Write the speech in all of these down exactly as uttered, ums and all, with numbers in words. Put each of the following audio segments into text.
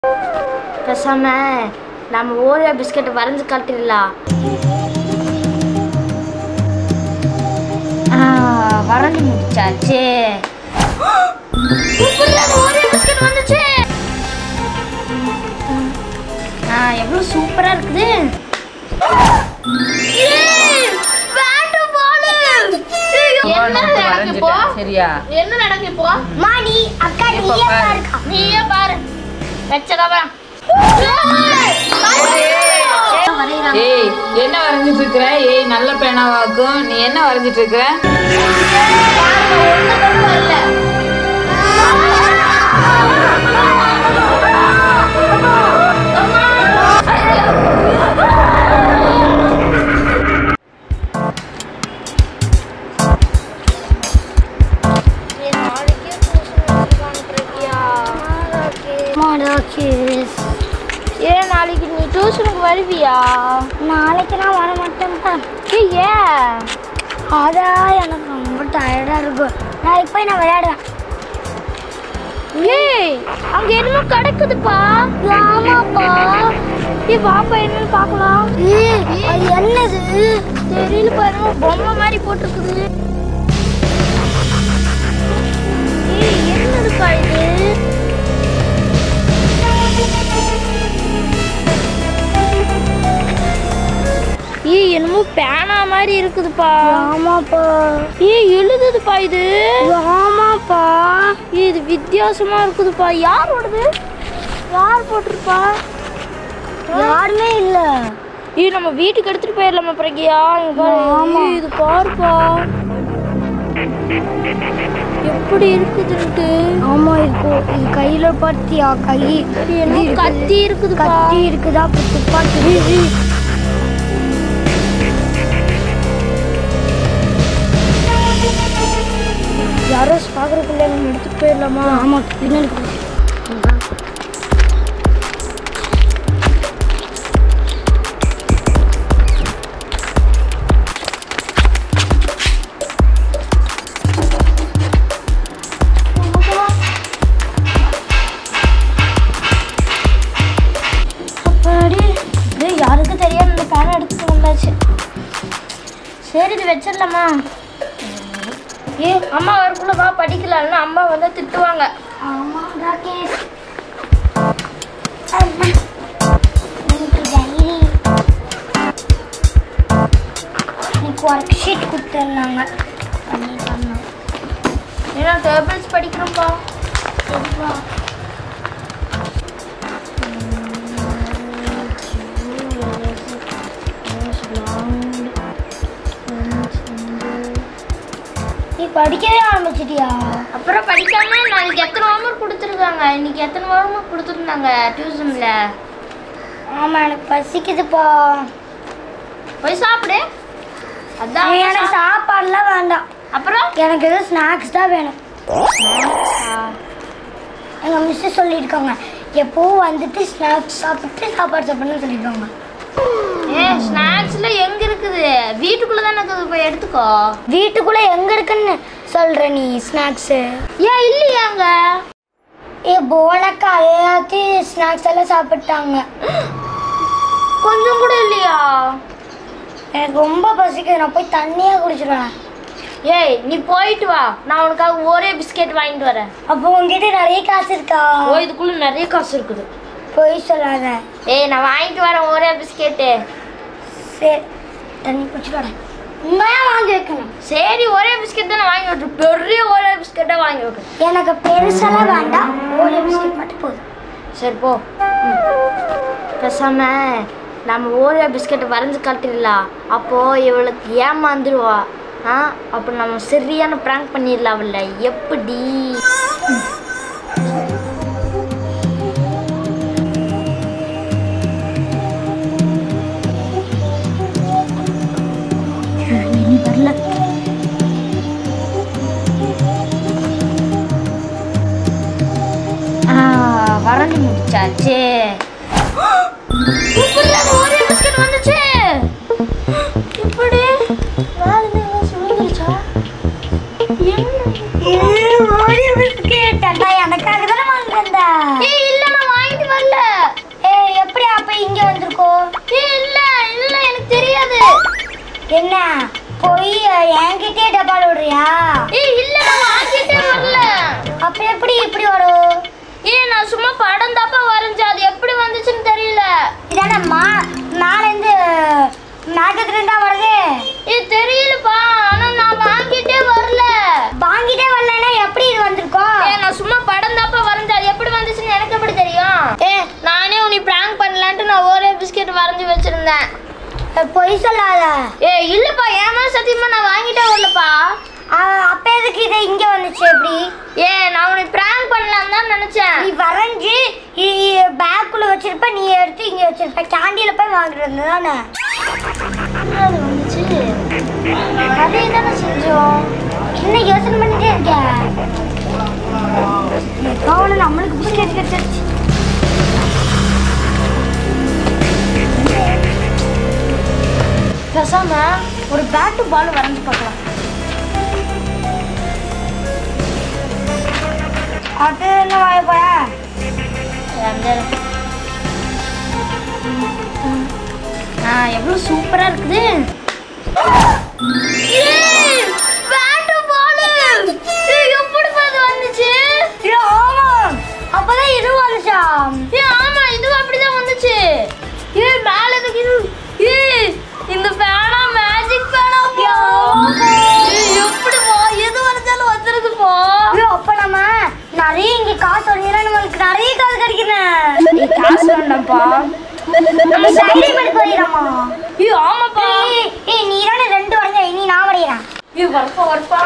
பேசாம நம்ம Oreo biscuit வரைஞ்சு காட்டிடலாம். வரைஞ்சு முடிச்சாச்சு. ஓரியோ பிஸ்கட் வந்துச்சு. எவ்வளவு சூப்பரா இருக்குது. என்ன நடக்கு இப்போ? மாடி அக்கா நீயே பாரு. நீயே பாரு. வெச்சகவா. ஏய் என்ன வரைஞ்சிட்டு இருக்கற? ஏய் நல்ல பேனாவாக்கும். நீ என்ன வரைஞ்சிட்டு இருக்கற? ஒண்ணு கூட வரல. ஏன் நாளைக்கு நீ டியூஷனுக்கு வருவியா? நாளைக்கு நான் வர மாட்டேன்ப்பா. ஏன்? அதான் எனக்கு ரொம்ப டயர்டா இருக்கும். நாளைக்கு போய் நான் விளையாடுவேன். ஏய் அங்க என்னமோ கிடக்குதுப்பா. ஆமாப்பா. ஏ பாப்பா என்னன்னு பார்க்கலாம். ஏய் அது என்னது? தெரியல பாருங்க, பொம்மை மாதிரி போட்டிருக்குது. ஏய் என்னதுப்பா இது? ஏய் என்னமோ பேனா மாதிரி இருக்குதுப்பா. ஆமாப்பா. ஏய் எழுதுதுப்பா இது. ஆமாப்பா. இது வித்தியாசமா இருக்குதுப்பா. யாரோடது? யார் போட்டிருப்பா? யாருமே இல்ல. ஏய் நம்ம வீட்டுக்கு எடுத்துட்டு போயிடலாமா பிரகியா? இது பாருப்பா எப்படி இருக்குதுன்ட்டு. ஆமா இருக்கும். இது கையில பார்த்தியா? கை கத்தி இருக்குது. கத்தி இருக்குதா? துப்பாக்கி. யாரோ பாக்குறதுக்குள்ள நம்ம எடுத்துட்டு போயிடலாமா? ஆமா பின்னாடி யாருக்கு தெரியாம இந்த பேனை எடுத்துட்டு வந்தாச்சு. சரி இது வச்சிடலாமா? ஏ அம்மா வரக்குள்ள வா படிக்கலாம்னா அம்மா வந்து திட்டுவாங்க. ஆமா ராகேஷ். அம்மா இன்னைக்கு டைரி இன்னைக்கு ஒர்க் ஷீட் கொடுத்துருந்தாங்க. பண்ணி பண்ணோம். ஏன்னா டேபிள்ஸ் படிக்கிறோம்ப்பா. சரிப்பா. நீ படிக்கவே ஆரம்பிச்சிட்டியா? அப்புறம் படிக்காம நாளைக்கு எத்தனை ஹோம்ஒர்க் கொடுத்துருக்காங்க? இன்னைக்கு எத்தனை ஹோம்ஒர்க் கொடுத்துருந்தாங்க டியூஷன்ல? ஆமா எனக்கு பசிக்குதுப்பா. போய் சாப்பிடு. அதான் எனக்கு சாப்பாடுலாம் வேண்டாம். அப்புறம் எனக்கு எதுவும் ஸ்நாக்ஸ் தான் வேணும். எங்கள் மிஸ்ஸு சொல்லியிருக்காங்க எப்போவும் வந்துட்டு ஸ்நாக்ஸ் சாப்பிட்டு சாப்பாடு சாப்பிடணும்னு சொல்லியிருக்காங்க. ஏ ஸ்நாக்ஸ்ல எங்க இருக்குது? வீட்டுக்குள்ள தானே இருக்குது. போய் எடுத்துக்கோ. வீட்டுக்குள்ள எங்க இருக்குன்னு சொல்ற நீ ஸ்நாக்ஸு? ஏன் இல்லையாங்க? ஏ போனக்கா எல்லாத்தையும் ஸ்நாக்ஸ் எல்லாம் சாப்பிட்டாங்க. கொஞ்சம் கூட இல்லையா? எனக்கு ரொம்ப பசிக்குது. நான் போய் தண்ணியா குடிச்சிடுவேன். ஏய் நீ போயிட்டு வா, நான் உனக்காக ஒரே பிஸ்கெட் வாங்கிட்டு வரேன். அப்போ உங்ககிட்ட நிறைய காசு இருக்கா? ஓ இதுக்குள்ள நிறைய காசு இருக்குது. போய் சொல்லாத. ஏய் நான் வாங்கிட்டு வரேன் ஒரே பிஸ்கெட்டு. சரி தண்ணி குடிச்சிட்டு வரேன். உண்மையா வாங்கி வைக்கணும். சரி ஒரே பிஸ்கெட் தானே வாங்கி வைக்க. பெரிய ஒரே பிஸ்கெட்டா வாங்கி வைக்க. எனக்கு பெருசெல்லாம் வேண்டாம். ஒரே பிஸ்கெட் மட்டும் போதும். சரி போ. பேசாம நம்ம ஓரியோ பிஸ்கெட் வரைஞ்சு காட்டிடலாம். அப்போ இவளுக்கு ஏமாந்துருவா. ஆ அப்போ நம்ம சரியான ப்ராங்க் பண்ணிடலாம் அவள. எப்படி? வரல. வரைஞ்சி முடிச்சாச்சு. ஒரே பிஸ்கெட் வந்துச்சு. இப்படி எனக்காக தானே வாங்கிட்டு வந்தா. ஏய் இல்ல நான் வாங்கிட்டு வரல. டப்பால விடுறியா? ஏய் இல்ல நான் வாங்கிட்டே வரல. அப்ப எப்படி இப்படி வரும்? ஏய் நான் சும்மா படம் தாப்பா வரைஞ்சேன். அது எப்படி வந்துச்சுன்னு தெரியல. இதானே மா மேல இருந்து நாட்டத்துல இருந்தா வருது. ஏய் தெரியலப்பா. ஆனா நான் வாங்கிட்டே வரல. வாங்கிட்டே வரலனா எப்படி இது வந்திருக்கும்? ஏய் நான் சும்மா படம் தாப்பா வரைஞ்சேன். அது எப்படி வந்துச்சுன்னு எனக்கு எப்படி தெரியும்? ஏய் நானே உன்னை பிராங்க் பண்ணலாம்னு நான் ஒரே பிஸ்கட் வரைஞ்சு வச்சிருந்தேன். பொய் சொல்லாத. ஏய் இல்லப்பா ஏமா சத்தியமா நான் வாங்கிட்டே வரலப்பா. அப்ப எதுக்கு இது இங்க வந்துச்சு எப்படி? ஏ நான் உன்னை பிராங்க் பண்ணலாம் தான் நினைச்சேன். நீ வரைஞ்சி பேக்குள்ள வச்சிருப்ப, நீ எடுத்து இங்க வச்சிருப்ப. கேண்டில போய் வாங்குறது தானே அது வந்துச்சு. அது என்ன செஞ்சோம்? என்ன யோசனை பண்ணிட்டே இருக்க? கவன நம்மளுக்கு பிஸ்கெட் கிடைச்சிருச்சு. பேசாம ஒரு பேட்டு பால் வரைஞ்சு பார்க்கலாம். அது என்ன வாய்ப்பா? ஆ எவ்வளோ சூப்பரா இருக்குது. பேட்டு பால் எப்படி பால் வந்துச்சு? ஆமா அப்பதான் இது வந்துச்சா? ஏ ஆமா இது அப்படிதான் வந்துச்சு. ஏ மேல இருக்கு. ஏ இந்த பேனா மேஜிக் பேனா போ. எப்படி போ? எது வரைஞ்சாலும் வந்துருது போ. ஐயோ அப்ப நம்ம நிறைய இங்க காசு வந்தீங்கன்னா நமக்கு நிறைய காசு கிடைக்குது. நீ காசு வேண்டாம்ப்பா. நம்ம சைடிங் பண்ணி போயிடலாமா? ஐயோ ஆமாப்பா. ஏய் நீ தானே ரெண்டு வரைஞ்ச, நீ நான் வரையறேன். ஐயோ வரப்பா வரப்பா.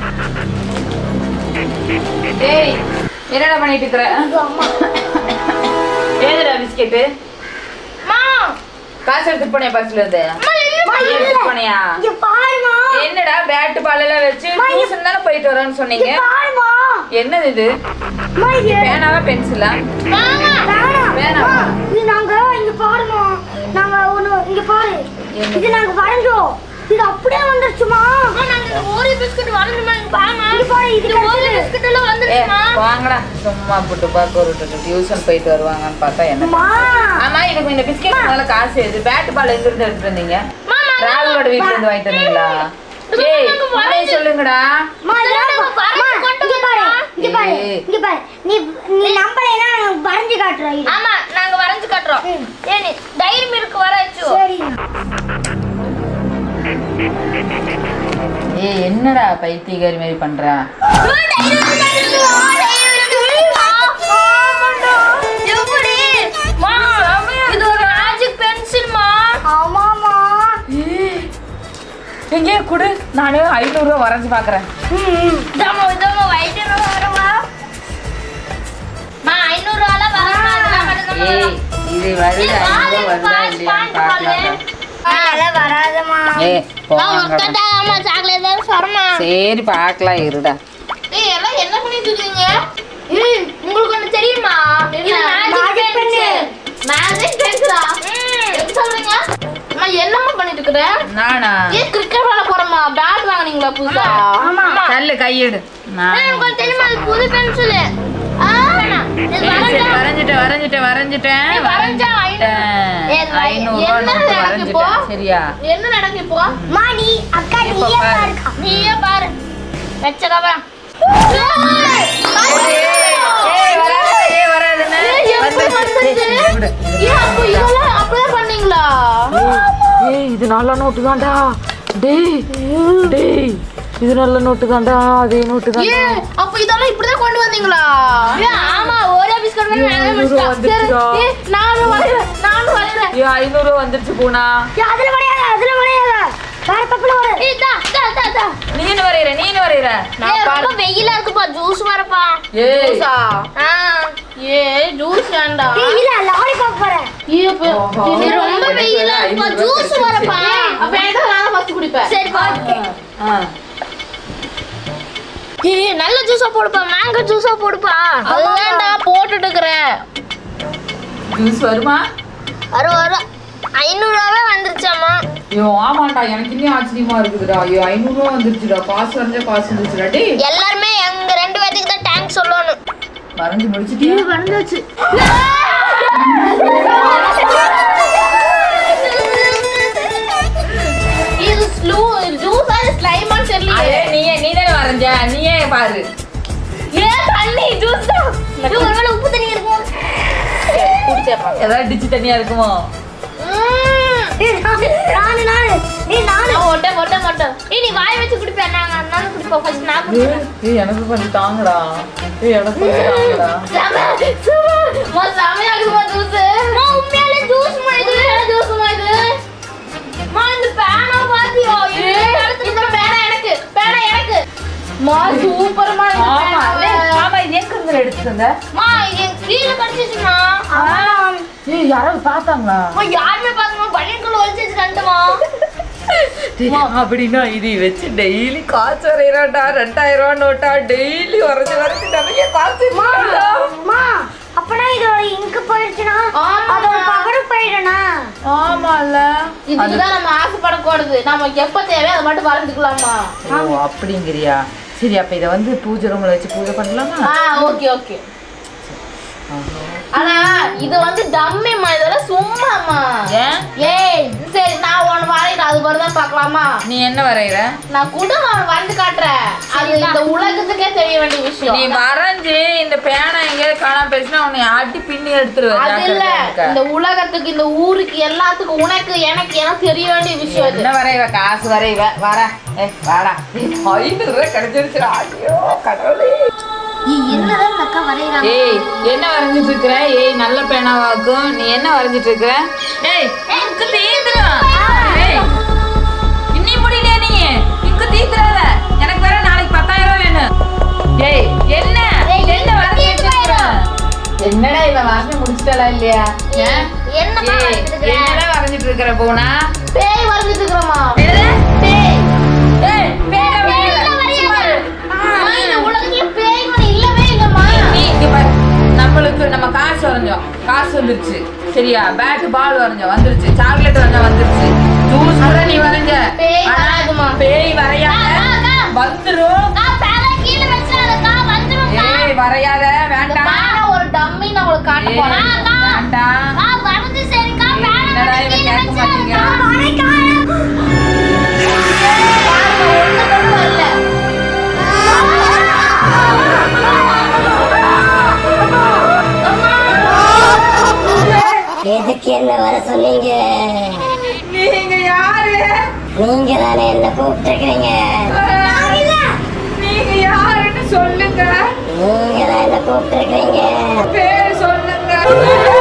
ஏய் என்னடா பண்ணிட்டு இருக்கற? அம்மா ஏதுடா பிஸ்கெட்? மா காசு எடுத்துட்டு போனியா பஸ்ல இருந்து? எடுத்துட்டு போனியா? இங்க பாருமா. என்னடா பேட் பால் எல்லாம் வச்சு டியூஷன் தான போயிட்டு வரேன்னு சொன்னீங்க. பாருமா. என்னது இது? பேனாவா பென்சிலா? பேனா. பேனா. இது நாங்க இங்க பாருமா. நாங்க ஒன்னு இங்க பாரு. இது நாங்க வரைஞ்சோம். இது அப்படியே வந்துருச்சுமா. நாங்க ஒரே பிஸ்கட் வரைஞ்சோமா இங்க பாருமா. இங்க பாரு இது ஒரே பிஸ்கட் எல்லாம் வந்துருச்சுமா. வாங்கடா சும்மா போட்டு பாக்க ஒரு டியூஷன் போயிட்டு வருவாங்கன்னு பார்த்தா என்ன? ஆமா எனக்கு இந்த பிஸ்கட் மேல காசு எது? பேட் பால் எங்க இருந்து எடுத்துட்டு வந்தீங்க? ராகுலோட வீட்ல இருந்து வாங்கிட்டு வந்தீங்களா? ஏய் உண்மையை சொல்லுங்கடா. மா நாங்க வரைஞ்சு கொண்டு பாரு. இங்க பாரு. இங்க பாரு. நீ நீ நம்பலைனா நான் வரைஞ்சு காட்றேன். ஆமா நாங்க வரைஞ்சு காட்றோம். ஏய் நீ தைரியம் இருக்கு வரைச்சு. சரி. ஏய் என்னடா பைத்தியக்காரி மாதிரி பண்ற? இது ஒரு மேஜிக் பென்சில் மா. ஆமாமா. எங்கே குடு, நானு ஐநூறு ரூபா வரைஞ்சு பாக்குறேன். இதமா இதமா வைட் வரவா மா ஐநூறு ரூபால வரமா அதெல்லாம் மட்டும் தான். ஏய் இது வருது ஐநூறு ரூபா வந்தா இல்லையான்னு பார்க்கலாம். அதெல்லாம் வராதமா. ஏய் போங்கடா. அம்மா சாக்லேட் தான் சரமா. சரி பார்க்கலாம் இருடா. ஏய் எல்லாம் என்ன பண்ணிட்டு இருக்கீங்க? ஏய் உங்களுக்கு ஒன்னு தெரியுமா? இது மேஜிக் பென்சில். மேஜிக் பென்சிலா? என்ன சொல்றீங்க? அம்மா என்னம்மா பண்ணிட்டு இருக்கற? நானா? ஏய் கிரிக்கெட் விளையாட போறோமா? பேட் வாங்குனீங்களா புதுசா? ஆமா. தள்ளு கையெடு. நான் உங்களுக்கு தெரியுமா இது புது பென்சில்? ஆ இது வரைஞ்சிட்டேன் வரைஞ்சிட்டேன் வரைஞ்சிட்டேன் வரைஞ்சா ஐநூறு ரூபா நோட்டு வரைஞ்சிட்டேன். சரியா? என்ன நடக்கு இப்போ? மா நீ அக்கா நீயே பாரு. நீயே பாரு. வெச்சடா. ஏய் வராதே ஏய் வராதே. ஏய் அப்போ இதெல்லாம் அப்ளை பண்ணீங்களா? ஏய் இது நல்ல நோட்டு தான்டா. டேய் டேய் இது நல்ல நோட்டு தான்டா. அதே நோட்டு தான். ஏய் அப்ப இதெல்லாம் இப்படி தான் கொண்டு வந்தீங்களா? ஏய் ஆமா ஒரே பிஸ்கட் வேணும் நானே வச்சிட்டேன். ஏய் நானும் வரேன் நானும் வரேன். ஏய் ஐநூறு ரூபாய் வந்துருச்சு பூனா. ஏய் அதுல வரையாத அதுல வரையாத. வேற பப்பல வர. ஏய் தா தா தா தா. நீ என்ன வரையற நீ என்ன வரையற? நான் ரொம்ப வெயிலா இருக்குப்பா ஜூஸ் வரப்பா. ஏய் ஜூஸா? ஆ ஏய் ஜூஸ் வேண்டா. ஏய் இல்ல லாலிபாப் வரேன். ஏய் இது ரொம்ப வெயிலா இருக்குப்பா ஜூஸ் வரப்பா. அப்ப எனக்கு நான் ஃபர்ஸ்ட் குடிப்பேன். சரி பா. ஆ ஏய் நல்ல ஜூஸா போடுப்பா. மேங்கோ ஜூஸா போடுப்பா. அதுதான்டா போட்டுட்டு இருக்கறேன். ஜூஸ் வருமா? வர வர ஐநூறு ரூபாய் வந்துருச்சாமா. ஐயோ ஆமாடா எனக்கு இன்னும் ஆச்சரியமா இருக்குதுடா. ஐயோ ஐநூறு ரூபாய் வந்துருச்சுடா. காசு வரைஞ்ச காசு வந்துருச்சுடா. டேய் எல்லாரும் எங்க ரெண்டு பேருக்கு தான் தேங்க்ஸ் சொல்லணும். வரைஞ்சு முடிச்சிட்டியா? இது வந்தாச்சு. இது ஸ்லோ ஜூஸா ஸ்லைமா தெரியல. கேட்பாங்க. ஏதாவது டிச்சு தண்ணியா இருக்குமோ? நானு நானு ஏய் நானு ஓட்ட ஓட்ட மாட்டோம். ஏய் நீ வாய் வச்சு குடிப்ப, நாங்க நானும் குடிப்போம். ஃபர்ஸ்ட் நான் குடிப்பேன். ஏய் எனக்கு கொஞ்சம் தாங்கடா. ஏய் எனக்கு கொஞ்சம் தாங்கடா. சம சம மா சாமையா இருக்குமா ஜூஸ்? மா உண்மையாலே ஜூஸ் மா இது. ஜூஸ் மா இது. மா இந்த பேனா பாத்தியோ? இந்த பேனா எனக்கு. பேனா எனக்கு. மா சூப்பர் மா இந்த பேனா. ஆமா இது எங்க இருந்து எடுத்துட்டு வந்த? மா இது கீழ கடச்சிச்சுமா. ஏய் யாராவது பார்த்தாங்களா? மா யாருமே பார்க்கமா, பனியன்குள்ள ஒளிச்சு வச்சிட்டேன்மா. அப்படின்னா இது வச்சு டெய்லி காசு வரையறாடா. ரெண்டாயிரம் ரூபாய் நோட்டா டெய்லி வரைஞ்சு வரைஞ்சு நிறைய காசு. மா அப்பனா இதோட இங்க் போயிடுச்சுனா அதோட பவர் போயிடுனா? ஆமால. இதுதான் நம்ம ஆசைப்படக்கூடாது. நமக்கு எப்ப தேவையோ அதை மட்டும் வரைஞ்சுக்கலாமா? ஓ அப்படிங்கறியா? சரி அப்ப இத வந்து பூஜை ரூம்ல வச்சு பூஜை பண்ணலாமா? ஆ ஓகே ஓகே. ஆனா இது வந்து டம்மிமா, இதெல்லாம் சும்மாமா. ஏன்? ஏய் சரி நான் ஒன்னு வரையறேன், அது வரதான் பார்க்கலாமா? நீ என்ன வரையற? நான் கூட நான் வரைஞ்சு காட்டுறேன். அது இந்த உலகத்துக்கே தெரிய வேண்டிய விஷயம். நீ வரைஞ்சு இந்த பேனா எங்க காணாம போயிடுச்சுனா உன்னை அடி பின்னி எடுத்துருவேன். அது இல்ல, இந்த உலகத்துக்கு இந்த ஊருக்கு எல்லாத்துக்கும் உனக்கு எனக்கு எனக்கு தெரிய வேண்டிய விஷயம். அது என்ன வரையவ? காசு வரையவ. வர ஏய் வாடா. ஐநூறு ரூபாய் கிடைச்சிருச்சுடா. ஐயோ கடவுளே. என்னதான் அக்கா வரையறாங்க? ஏய் என்ன வரைஞ்சிட்டு இருக்கற? ஏய் நல்ல பேனாவாக்கும். நீ என்ன வரைஞ்சிட்டு இருக்கற? டேய் இங்க தீந்துறா. ஏய் இன்னி முடியல நீ. இங்க தீந்துறாத. எனக்கு வேற நாளைக்கு பத்தாயிரம் ரூபாய் வேணும். ஏய் என்ன? என்ன வரைஞ்சிட்டு இருக்கற? என்னடா இவ வரைஞ்சு முடிச்சிட்டல இல்லையா? என்னமா வரைஞ்சிட்டு இருக்கற? என்னடா வரைஞ்சிட்டு இருக்கற போனா? பேய் வரைஞ்சிட்டு இருக்கறமா? என்னது? பேய். ஏய் பேய் வரையற. உலகத்துல பேய் மாதிரி இல்லவே இல்லம்மா. நீ இங்க பாரு. நம்மளுக்கு நம்ம காசு வரைஞ்சோம். காசு வந்துருச்சு. சரியா? பேட் பால் வரைஞ்சோம் வந்துருச்சு. சாக்லேட் வரைஞ்சா வந்துருச்சு. ஜூஸ் கூட நீ வரைஞ்ச. பேய் வராதுமா. பேய் வரையாத. வந்துரும். நான் பேனா கீழ வச்சாலக்கா வந்துரும். ஏய் வரையாத. வேண்டாம். பேனா ஒரு டம்மி நான் உங்களுக்கு காட்ட போறேன். வேண்டாம். ஆ வரைஞ்சு சரிக்கா. பேனா என்னடா இவ கேட்க மாட்டீங்க? வரைக்கா. பாருங்க ஒண்ணு கூட வரல. எதுக்கு என்ன வர சொன்னீங்க? நீங்க யாரு? நீங்க தானே என்ன கூப்பிட்டுருக்கீங்க? நீங்க யாருன்னு சொல்லுங்க. நீங்க தான் என்ன கூப்பிட்டுருக்கீங்க? பேர் சொல்லுங்க.